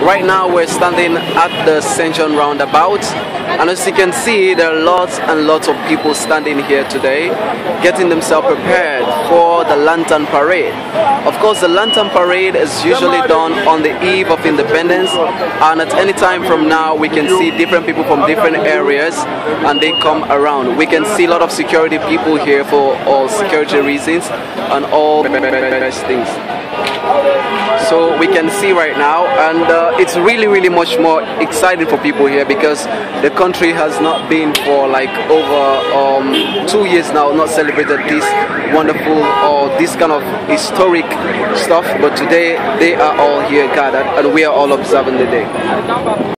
Right now we're standing at the St. John roundabout, and as you can see, there are lots and lots of people standing here today, getting themselves prepared for the Lantern Parade. Of course, the Lantern Parade is usually done on the eve of independence, and at any time from now we can see different people from different areas and they come around. We can see a lot of security people here for all security reasons and all best things. So we can see right now, and it's really much more exciting for people here because the country has not been for like over 2 years now, not celebrated this wonderful or this kind of historic stuff, but today they are all here gathered and we are all observing the day.